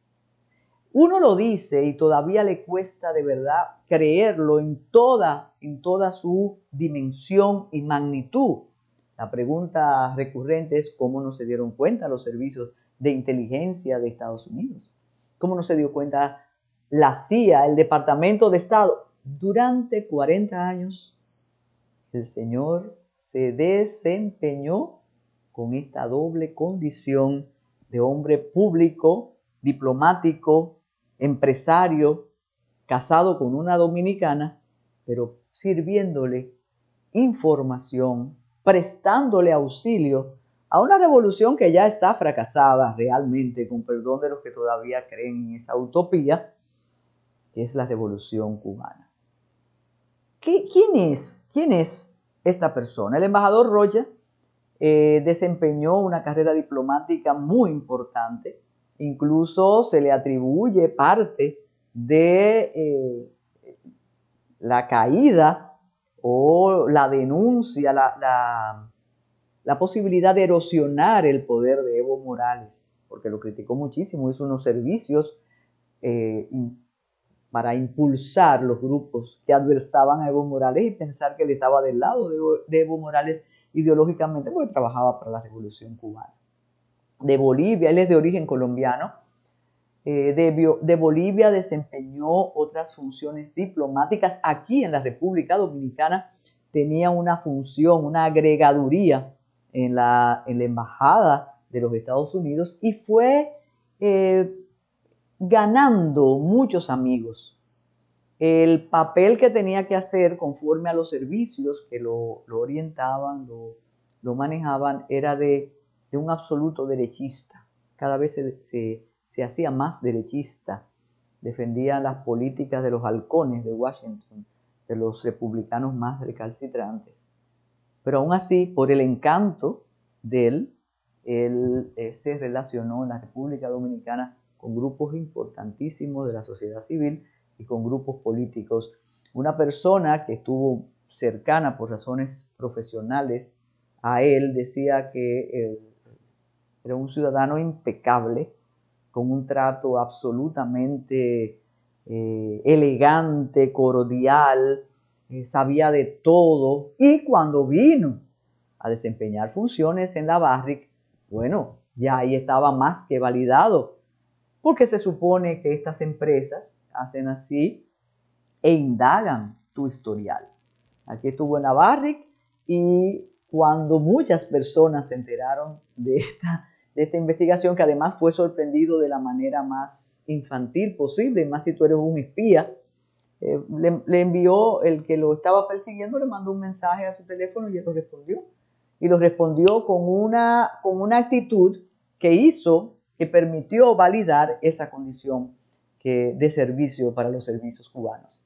Uno lo dice y todavía le cuesta de verdad creerlo en toda su dimensión y magnitud. La pregunta recurrente es cómo no se dieron cuenta los servicios de inteligencia de Estados Unidos. ¿Cómo no se dio cuenta la CIA, el Departamento de Estado? Durante 40 años, el señor se desempeñó con esta doble condición de hombre público, diplomático, empresario, casado con una dominicana, pero sirviéndole información, prestándole auxilio a una revolución que ya está fracasada realmente, con perdón de los que todavía creen en esa utopía, que es la revolución cubana. ¿Quién es esta persona? El embajador Rocha desempeñó una carrera diplomática muy importante. Incluso se le atribuye parte de la caída o la denuncia, la posibilidad de erosionar el poder de Evo Morales, porque lo criticó muchísimo, hizo unos servicios para impulsar los grupos que adversaban a Evo Morales y pensar que él estaba del lado de Evo Morales ideológicamente, porque trabajaba para la Revolución Cubana. De Bolivia, él es de origen colombiano, de Bolivia desempeñó otras funciones diplomáticas. Aquí en la República Dominicana tenía una función, una agregaduría en la Embajada de los Estados Unidos y fue ganando muchos amigos. El papel que tenía que hacer conforme a los servicios que lo orientaban, lo manejaban, era de un absoluto derechista. Cada vez se hacía más derechista. Defendía las políticas de los halcones de Washington, de los republicanos más recalcitrantes. Pero aún así, por el encanto de él se relacionó en la República Dominicana con grupos importantísimos de la sociedad civil y con grupos políticos. Una persona que estuvo cercana por razones profesionales a él decía que era un ciudadano impecable, con un trato absolutamente elegante, cordial, sabía de todo, y cuando vino a desempeñar funciones en la Barrick, bueno, ya ahí estaba más que validado, porque se supone que estas empresas hacen así e indagan tu historial. Aquí estuvo en la Barrick y cuando muchas personas se enteraron de esta investigación, que además fue sorprendido de la manera más infantil posible, más si tú eres un espía, le envió, el que lo estaba persiguiendo, le mandó un mensaje a su teléfono y él lo respondió. Y lo respondió con una actitud que permitió validar esa condición de servicio para los servicios cubanos.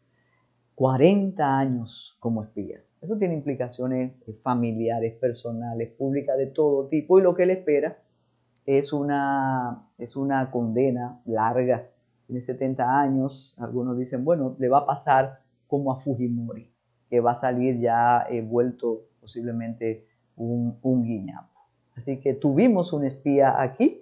40 años como espía. Eso tiene implicaciones familiares, personales, públicas, de todo tipo, y lo que él espera es una condena larga. Tiene 70 años, algunos dicen, bueno, le va a pasar como a Fujimori, que va a salir ya vuelto posiblemente un guiñapo. Así que tuvimos un espía aquí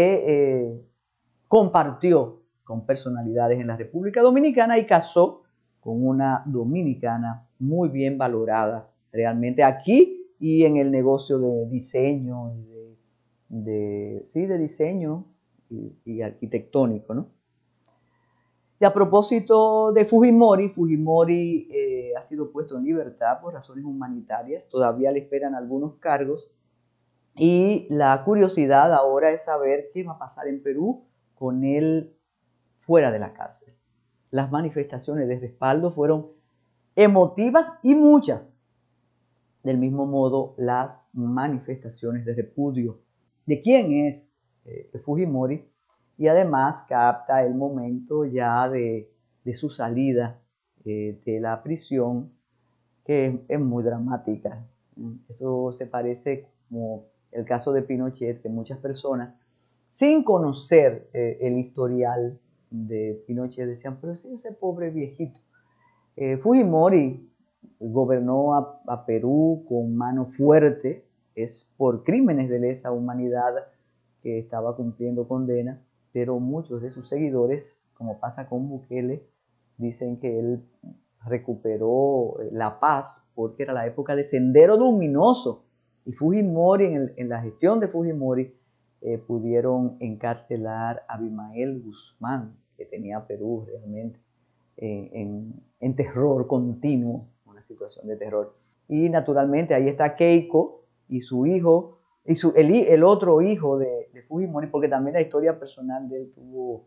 que compartió con personalidades en la República Dominicana y casó con una dominicana muy bien valorada realmente aquí y en el negocio de diseño, de diseño y arquitectónico, ¿no? Y a propósito de Fujimori, Fujimori ha sido puesto en libertad por razones humanitarias, todavía le esperan algunos cargos y la curiosidad ahora es saber qué va a pasar en Perú con él fuera de la cárcel. Las manifestaciones de respaldo fueron emotivas y muchas. Del mismo modo, las manifestaciones de repudio de quién es Fujimori y además capta el momento ya de su salida de la prisión, que es muy dramática. Eso se parece como el caso de Pinochet, que muchas personas, sin conocer el historial de Pinochet, decían, pero sí, ese pobre viejito. Fujimori gobernó a Perú con mano fuerte, es por crímenes de lesa humanidad que estaba cumpliendo condena, pero muchos de sus seguidores, como pasa con Bukele, dicen que él recuperó la paz porque era la época de Sendero Luminoso. Y Fujimori, en la gestión de Fujimori, pudieron encarcelar a Abimael Guzmán, que tenía a Perú realmente en terror continuo, una situación de terror. Y naturalmente ahí está Keiko y su hijo, y el otro hijo de Fujimori, porque también la historia personal de él tuvo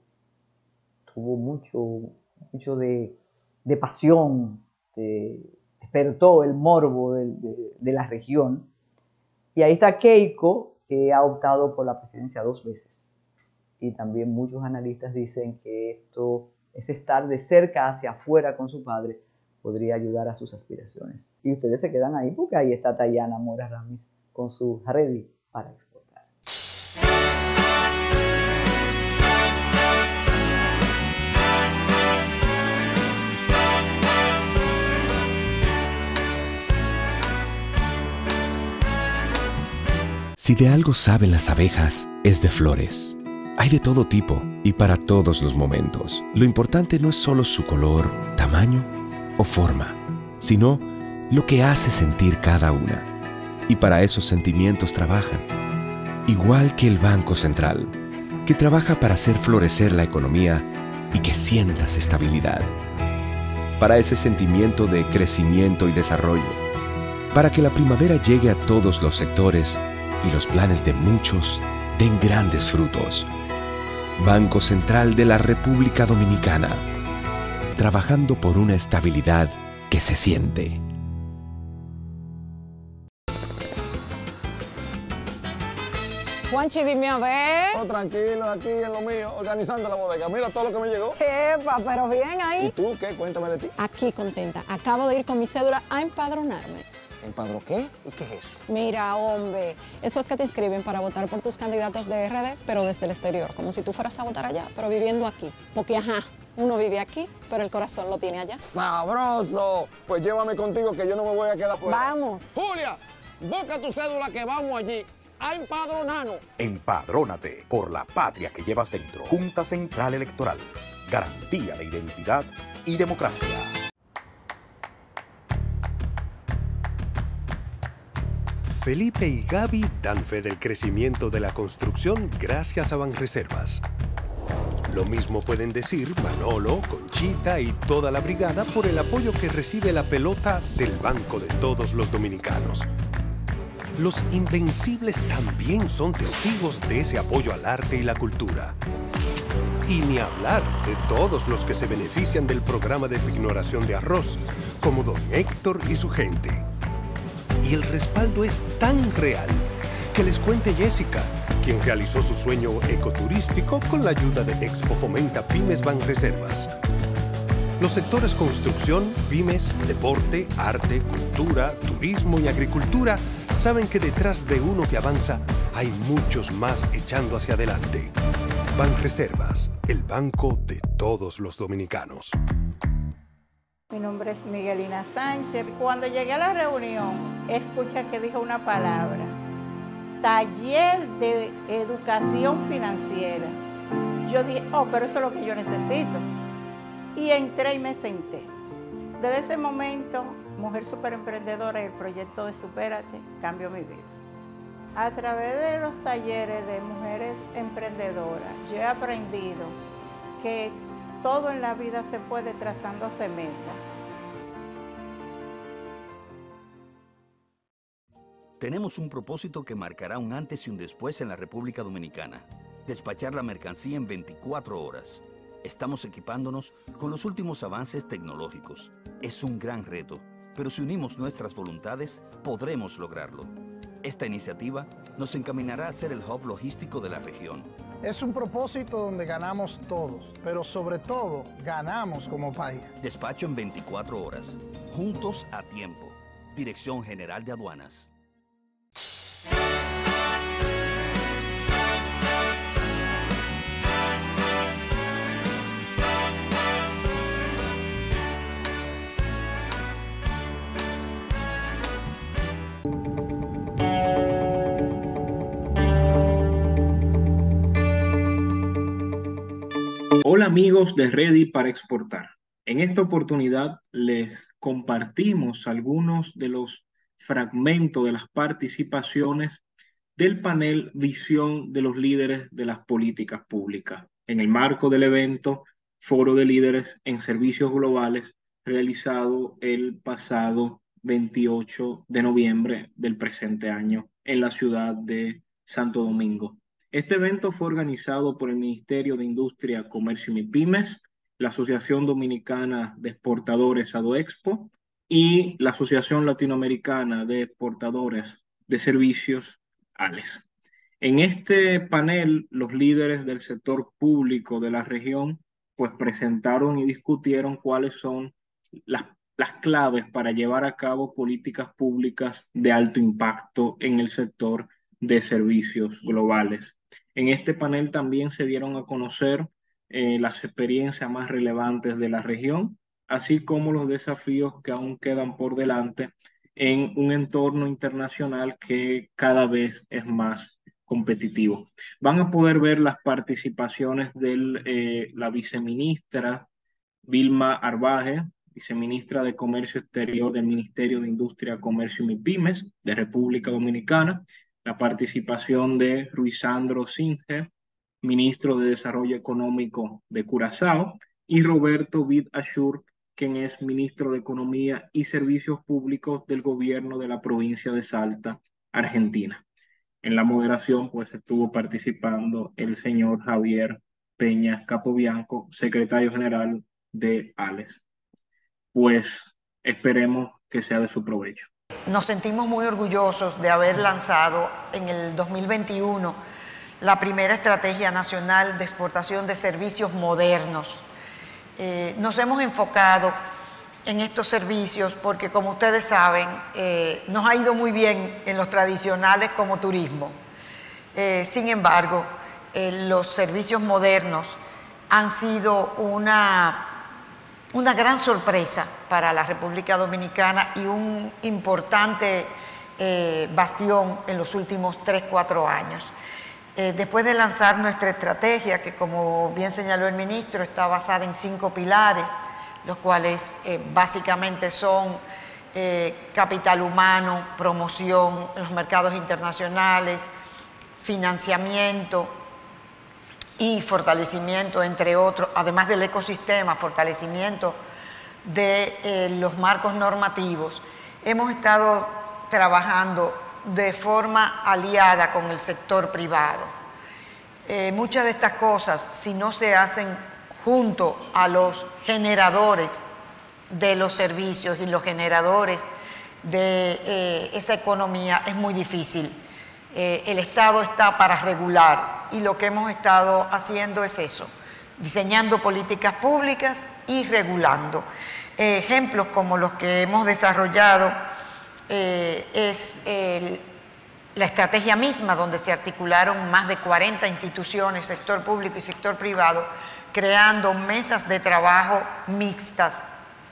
mucho de pasión, despertó el morbo de la región. Y ahí está Keiko, que ha optado por la presidencia 2 veces. Y también muchos analistas dicen que ese estar de cerca hacia afuera con su padre podría ayudar a sus aspiraciones. Y ustedes se quedan ahí porque ahí está Tayana Mora Ramis con su Ready para exportar. Si de algo saben las abejas, es de flores. Hay de todo tipo y para todos los momentos. Lo importante no es solo su color, tamaño o forma, sino lo que hace sentir cada una. Y para esos sentimientos trabajan. Igual que el Banco Central, que trabaja para hacer florecer la economía y que sientas estabilidad. Para ese sentimiento de crecimiento y desarrollo. Para que la primavera llegue a todos los sectores y los planes de muchos den grandes frutos. Banco Central de la República Dominicana, trabajando por una estabilidad que se siente. Juanchi, dime a ver. Oh, tranquilo, aquí en lo mío, organizando la bodega. Mira todo lo que me llegó. Epa, pero bien ahí. ¿Y tú qué? Cuéntame de ti. Aquí contenta. Acabo de ir con mi cédula a empadronarme. ¿Empadró qué? ¿Y qué es eso? Mira, hombre, eso es que te inscriben para votar por tus candidatos de RD, pero desde el exterior, como si tú fueras a votar allá, pero viviendo aquí. Porque, ajá, uno vive aquí, pero el corazón lo tiene allá. ¡Sabroso! Pues llévame contigo que yo no me voy a quedar fuera. Vamos. Julia, busca tu cédula que vamos allí a empadronarnos. Empadrónate por la patria que llevas dentro. Junta Central Electoral. Garantía de identidad y democracia. Felipe y Gaby dan fe del crecimiento de la construcción gracias a Banreservas. Lo mismo pueden decir Manolo, Conchita y toda la brigada por el apoyo que recibe la pelota del Banco de Todos los Dominicanos. Los Invencibles también son testigos de ese apoyo al arte y la cultura. Y ni hablar de todos los que se benefician del programa de pignoración de arroz, como don Héctor y su gente. Y el respaldo es tan real que les cuente Jessica, quien realizó su sueño ecoturístico con la ayuda de Expo Fomenta Pymes Banreservas. Los sectores construcción, pymes, deporte, arte, cultura, turismo y agricultura saben que detrás de uno que avanza hay muchos más echando hacia adelante. Banreservas, el banco de todos los dominicanos. Mi nombre es Miguelina Sánchez. Cuando llegué a la reunión, escuché que dijo una palabra: taller de educación financiera. Yo dije, oh, pero eso es lo que yo necesito. Y entré y me senté. Desde ese momento, Mujer Superemprendedora y el proyecto de Supérate cambió mi vida. A través de los talleres de mujeres emprendedoras, yo he aprendido que todo en la vida se puede trazándose metas. Tenemos un propósito que marcará un antes y un después en la República Dominicana. Despachar la mercancía en 24 horas. Estamos equipándonos con los últimos avances tecnológicos. Es un gran reto, pero si unimos nuestras voluntades, podremos lograrlo. Esta iniciativa nos encaminará a ser el hub logístico de la región. Es un propósito donde ganamos todos, pero sobre todo ganamos como país. Despacho en 24 horas. Juntos a tiempo. Dirección General de Aduanas. Hola amigos de Ready para Exportar. En esta oportunidad les compartimos algunos de los fragmentos de las participaciones del panel Visión de los líderes de las políticas públicas en el marco del evento Foro de Líderes en Servicios Globales realizado el pasado 28 de noviembre del presente año en la ciudad de Santo Domingo. Este evento fue organizado por el Ministerio de Industria, Comercio y MIPYMES, la Asociación Dominicana de Exportadores ADOEXPO y la Asociación Latinoamericana de Exportadores de Servicios ALES. En este panel, los líderes del sector público de la región pues presentaron y discutieron cuáles son las claves para llevar a cabo políticas públicas de alto impacto en el sector de servicios globales. En este panel también se dieron a conocer las experiencias más relevantes de la región, así como los desafíos que aún quedan por delante en un entorno internacional que cada vez es más competitivo. Van a poder ver las participaciones de la viceministra Vilma Arbaje, viceministra de Comercio Exterior del Ministerio de Industria, Comercio y MIPYMES de República Dominicana, la participación de Ruizandro Singe, ministro de Desarrollo Económico de Curazao, y Roberto Bid Ashur, quien es ministro de Economía y Servicios Públicos del gobierno de la provincia de Salta, Argentina. En la moderación pues estuvo participando el señor Javier Peña Capobianco, secretario general de ALES. Pues esperemos que sea de su provecho. Nos sentimos muy orgullosos de haber lanzado en el 2021 la primera estrategia nacional de exportación de servicios modernos. Nos hemos enfocado en estos servicios porque, como ustedes saben, nos ha ido muy bien en los tradicionales como turismo. Sin embargo, los servicios modernos han sido una gran sorpresa para la República Dominicana y un importante bastión en los últimos 3-4 años. Después de lanzar nuestra estrategia, que como bien señaló el ministro, está basada en 5 pilares, los cuales básicamente son capital humano, promoción en los mercados internacionales, financiamiento y fortalecimiento, entre otros, además del ecosistema, fortalecimiento de los marcos normativos. Hemos estado trabajando de forma aliada con el sector privado. Muchas de estas cosas, si no se hacen junto a los generadores de los servicios y los generadores de esa economía, es muy difícil. El Estado está para regular y lo que hemos estado haciendo es eso, diseñando políticas públicas y regulando. Ejemplos como los que hemos desarrollado es la estrategia misma, donde se articularon más de 40 instituciones, sector público y sector privado, creando mesas de trabajo mixtas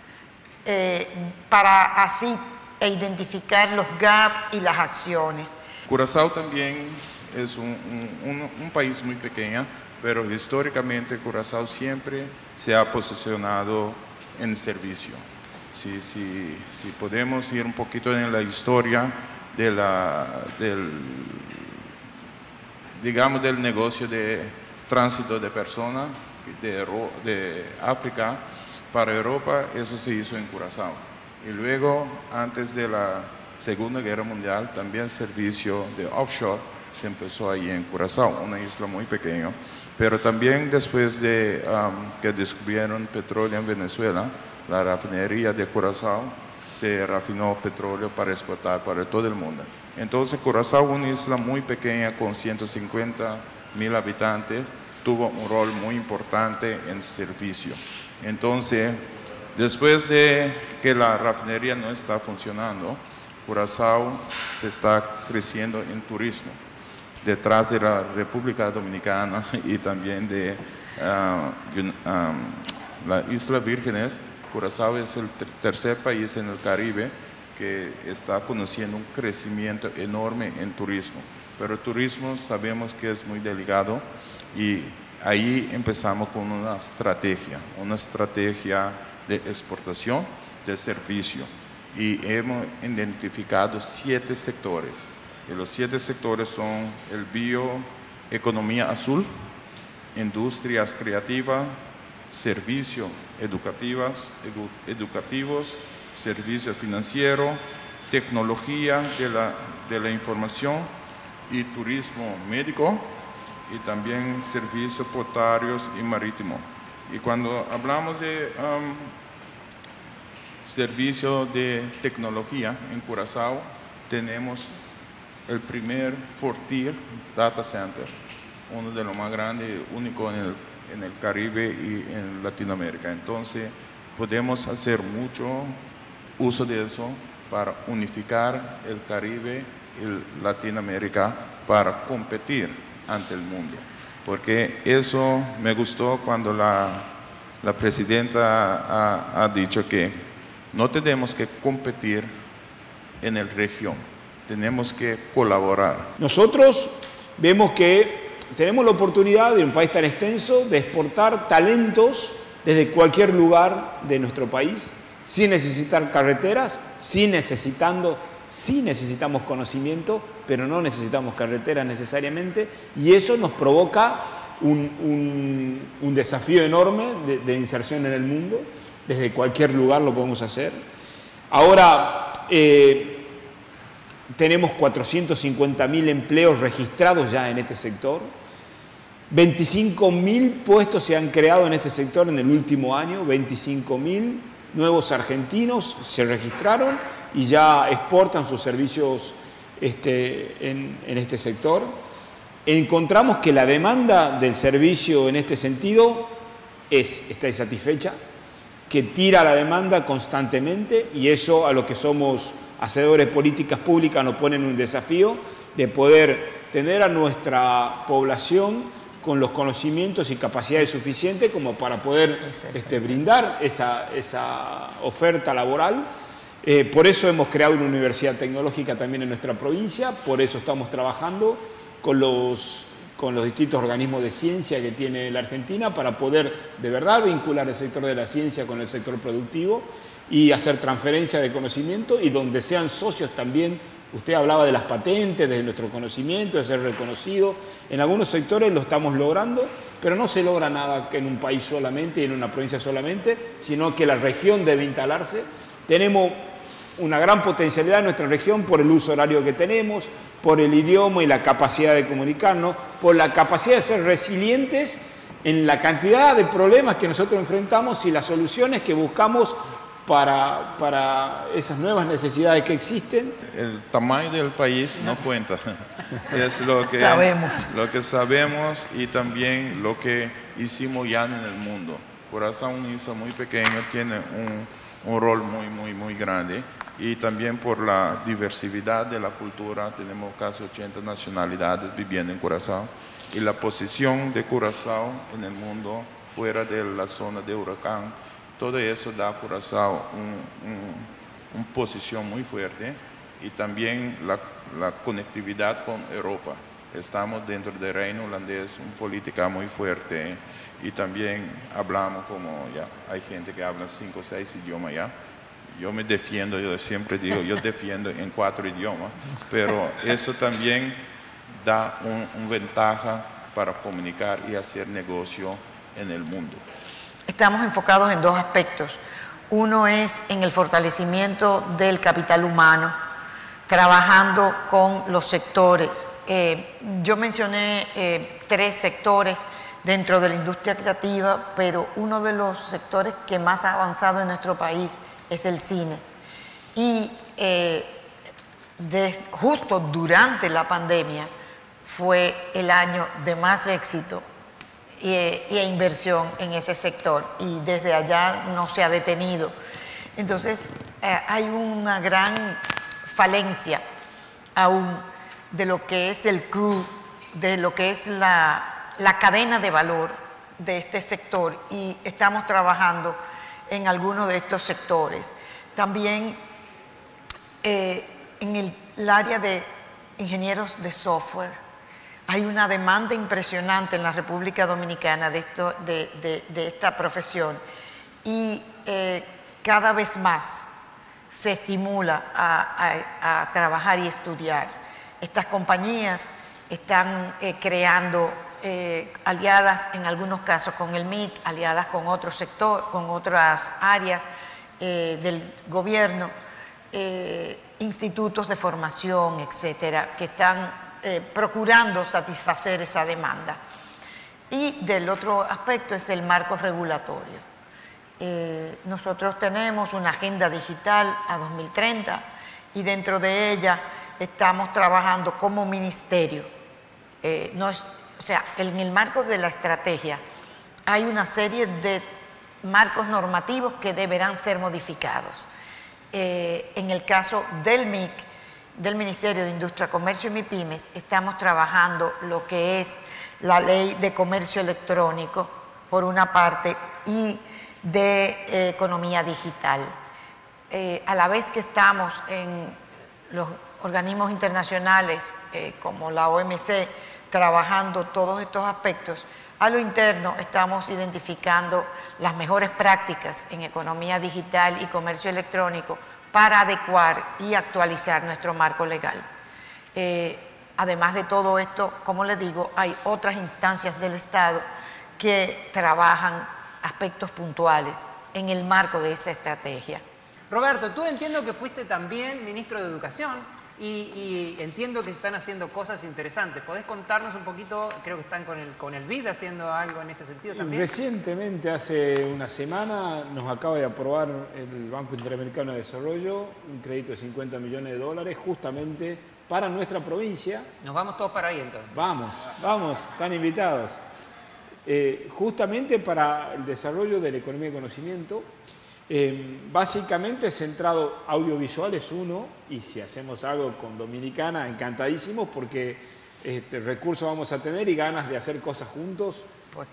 para así identificar los gaps y las acciones. Curazao también es un país muy pequeño, pero históricamente Curazao siempre se ha posicionado en servicio. si podemos ir un poquito en la historia digamos, del negocio de tránsito de personas de África para Europa, eso se hizo en Curazao. Y luego, antes de la Segunda Guerra Mundial, también el servicio de offshore se empezó ahí en Curazao, una isla muy pequeña. Pero también después de que descubrieron petróleo en Venezuela, la refinería de Curazao se refinó petróleo para exportar para todo el mundo. Entonces Curazao, una isla muy pequeña con 150.000 habitantes, tuvo un rol muy importante en servicio. Entonces, después de que la refinería no está funcionando, Curazao se está creciendo en turismo, detrás de la República Dominicana y también de las Islas Vírgenes. Curazao es el tercer país en el Caribe que está conociendo un crecimiento enorme en turismo. Pero el turismo sabemos que es muy delicado y ahí empezamos con una estrategia de exportación de servicio. Y hemos identificado 7 sectores. Y los 7 sectores son el bioeconomía azul, industrias creativas, servicios educativos, servicios financieros, tecnología de la información y turismo médico, y también servicios portuarios y marítimos. Y cuando hablamos de servicio de tecnología en Curazao, tenemos el primer Fortier Data Center, uno de los más grandes y único en el Caribe y en Latinoamérica. Entonces, podemos hacer mucho uso de eso para unificar el Caribe y Latinoamérica para competir ante el mundo. Porque eso me gustó cuando la presidenta ha dicho que no tenemos que competir en la región, tenemos que colaborar. Nosotros vemos que tenemos la oportunidad de un país tan extenso de exportar talentos desde cualquier lugar de nuestro país, sin necesitar carreteras, sí necesitamos conocimiento, pero no necesitamos carreteras necesariamente, y eso nos provoca un desafío enorme de inserción en el mundo. Desde cualquier lugar lo podemos hacer. Ahora tenemos 450.000 empleos registrados ya en este sector. 25.000 puestos se han creado en este sector en el último año. 25.000 nuevos argentinos se registraron y ya exportan sus servicios en este sector. Encontramos que la demanda del servicio en este sentido está insatisfecha, que tira la demanda constantemente, y eso a los que somos hacedores de políticas públicas nos pone en un desafío de poder tener a nuestra población con los conocimientos y capacidades suficientes como para poder brindar esa oferta laboral. Por eso hemos creado una universidad tecnológica también en nuestra provincia, por eso estamos trabajando con los distintos organismos de ciencia que tiene la Argentina para poder de verdad vincular el sector de la ciencia con el sector productivo y hacer transferencia de conocimiento, y donde sean socios también. Usted hablaba de las patentes, de nuestro conocimiento, de ser reconocido. En algunos sectores lo estamos logrando, pero no se logra nada en un país solamente y en una provincia solamente, sino que la región debe instalarse. Tenemos una gran potencialidad en nuestra región por el uso horario que tenemos, por el idioma y la capacidad de comunicarnos, por la capacidad de ser resilientes en la cantidad de problemas que nosotros enfrentamos y las soluciones que buscamos para esas nuevas necesidades que existen. El tamaño del país no cuenta, es lo que sabemos y también lo que hicimos ya en el mundo. Curazao, una isla muy pequeña, tiene un rol muy grande, y también por la diversidad de la cultura, tenemos casi 80 nacionalidades viviendo en Curazao, y la posición de Curazao en el mundo fuera de la zona de huracán, todo eso da a Curazao una posición muy fuerte, y también la conectividad con Europa. Estamos dentro del reino holandés, una política muy fuerte, y también hablamos como ya hay gente que habla 5 o 6 idiomas ya, yo me defiendo, yo siempre digo, yo defiendo en 4 idiomas, pero eso también da una ventaja para comunicar y hacer negocio en el mundo. Estamos enfocados en 2 aspectos. Uno es en el fortalecimiento del capital humano, trabajando con los sectores. Yo mencioné 3 sectores dentro de la industria creativa, pero uno de los sectores que más ha avanzado en nuestro país es el cine. Y justo durante la pandemia fue el año de más éxito e inversión en ese sector, y desde allá no se ha detenido. Entonces hay una gran falencia aún de lo que es el crew, de lo que es la cadena de valor de este sector, y estamos trabajando en algunos de estos sectores. También en el área de ingenieros de software hay una demanda impresionante en la República Dominicana de esta profesión, y cada vez más se estimula a trabajar y estudiar. Estas compañías están creando aliadas en algunos casos con el MIC, aliadas con otro sector, con otras áreas del gobierno, institutos de formación, etcétera, que están procurando satisfacer esa demanda. Y del otro aspecto es el marco regulatorio. Nosotros tenemos una agenda digital a 2030 y dentro de ella estamos trabajando como ministerio. O sea, en el marco de la estrategia hay una serie de marcos normativos que deberán ser modificados. En el caso del MIC, del Ministerio de Industria, Comercio y MIPYMES, estamos trabajando lo que es la Ley de Comercio Electrónico, por una parte, y de Economía Digital. A la vez que estamos en los organismos internacionales como la OMC, trabajando todos estos aspectos, a lo interno estamos identificando las mejores prácticas en economía digital y comercio electrónico para adecuar y actualizar nuestro marco legal. Además de todo esto, como les digo, hay otras instancias del Estado que trabajan aspectos puntuales en el marco de esa estrategia. Roberto, tú entiendo que fuiste también ministro de Educación y entiendo que están haciendo cosas interesantes. ¿Podés contarnos un poquito? Creo que están con el BID haciendo algo en ese sentido también. Recientemente, hace una semana, nos acaba de aprobar el Banco Interamericano de Desarrollo un crédito de $50 millones justamente para nuestra provincia. Nos vamos todos para ahí entonces. Vamos, están invitados. Justamente para el desarrollo de la economía de conocimiento, básicamente centrado audiovisual es uno, y si hacemos algo con Dominicana, encantadísimos, porque recursos vamos a tener y ganas de hacer cosas juntos,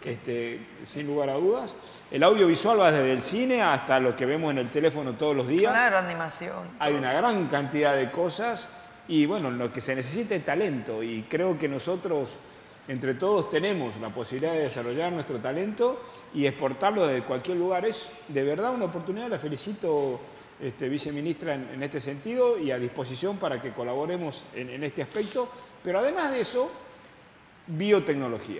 sin lugar a dudas. El audiovisual va desde el cine hasta lo que vemos en el teléfono todos los días. Claro, animación. Hay una gran cantidad de cosas y bueno, lo que se necesita es talento, y creo que nosotros entre todos tenemos la posibilidad de desarrollar nuestro talento y exportarlo desde cualquier lugar. Es de verdad una oportunidad, la felicito, viceministra, en este sentido, y a disposición para que colaboremos en este aspecto. Pero además de eso, biotecnología.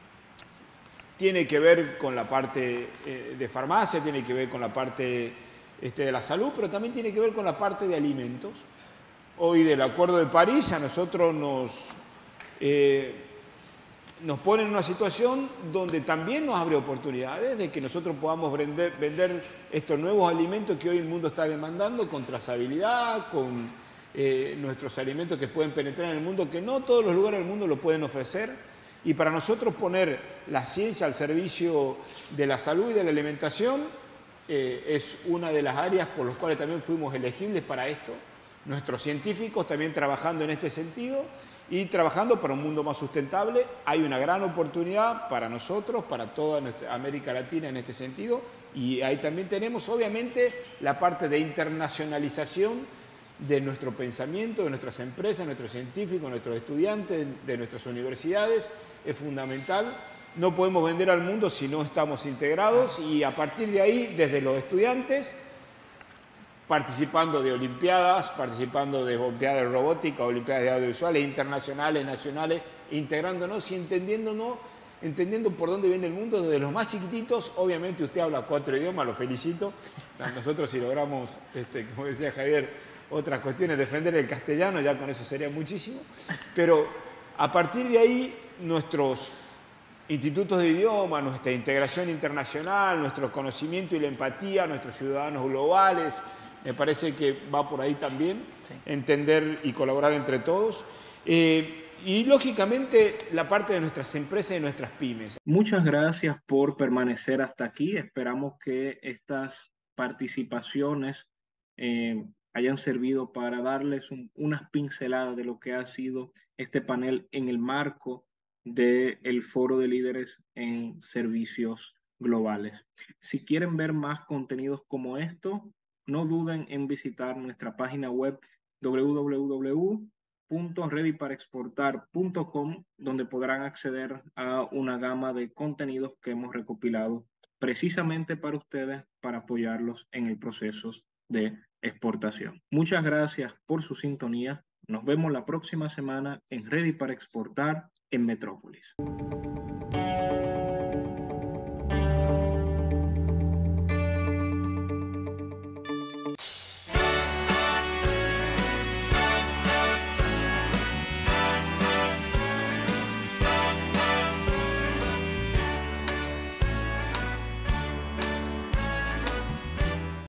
Tiene que ver con la parte de farmacia, tiene que ver con la parte de la salud, pero también tiene que ver con la parte de alimentos. Hoy del Acuerdo de París a nosotros nos pone en una situación donde también nos abre oportunidades de que nosotros podamos vender estos nuevos alimentos que hoy el mundo está demandando, con trazabilidad, con nuestros alimentos que pueden penetrar en el mundo, que no todos los lugares del mundo lo pueden ofrecer. Y para nosotros poner la ciencia al servicio de la salud y de la alimentación es una de las áreas por las cuales también fuimos elegibles para esto. Nuestros científicos también trabajando en este sentido y trabajando para un mundo más sustentable. Hay una gran oportunidad para nosotros, para toda nuestra América Latina en este sentido, y ahí también tenemos obviamente la parte de internacionalización de nuestro pensamiento, de nuestras empresas, de nuestros científicos, de nuestros estudiantes, de nuestras universidades. Es fundamental. No podemos vender al mundo si no estamos integrados, y a partir de ahí, desde los estudiantes, participando de olimpiadas, participando de olimpiadas de robótica, olimpiadas de audiovisuales, internacionales, nacionales, integrándonos y entendiendo por dónde viene el mundo desde los más chiquititos. Obviamente usted habla 4 idiomas, lo felicito. Nosotros si logramos, como decía Javier, otras cuestiones, defender el castellano, ya con eso sería muchísimo. Pero a partir de ahí, nuestros institutos de idioma, nuestra integración internacional, nuestro conocimiento y la empatía, nuestros ciudadanos globales, me parece que va por ahí también, sí. Entender y colaborar entre todos. Y lógicamente la parte de nuestras empresas y nuestras pymes. Muchas gracias por permanecer hasta aquí. Esperamos que estas participaciones hayan servido para darles unas pinceladas de lo que ha sido este panel en el marco del Foro de Líderes en Servicios Globales. Si quieren ver más contenidos como esto, no duden en visitar nuestra página web www.readyparaexportar.com, donde podrán acceder a una gama de contenidos que hemos recopilado precisamente para ustedes, para apoyarlos en el proceso de exportación. Muchas gracias por su sintonía. Nos vemos la próxima semana en Ready para Exportar en Metrópolis.